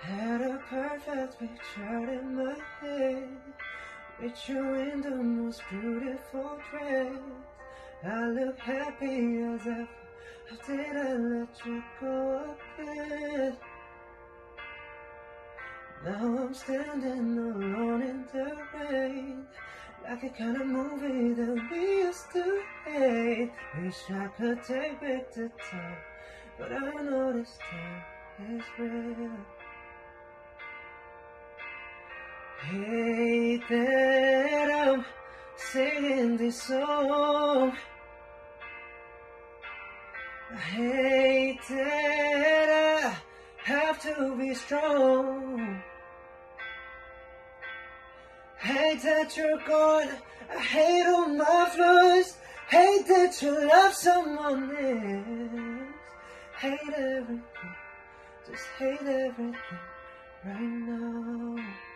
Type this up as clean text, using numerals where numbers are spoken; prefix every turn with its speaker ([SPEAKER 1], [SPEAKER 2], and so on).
[SPEAKER 1] Had a perfect picture in my head, with you in the most beautiful dress. I look happy as ever. How did I let you go again? Now I'm standing alone in the rain, like a kind of movie that we used to hate. Wish I could take back the time, but I know this time is real. Hate that I'm singing this song. I hate that I have to be strong. Hate that you're gone. I hate all my flaws. Hate that you love someone else. Hate everything. Just hate everything right now.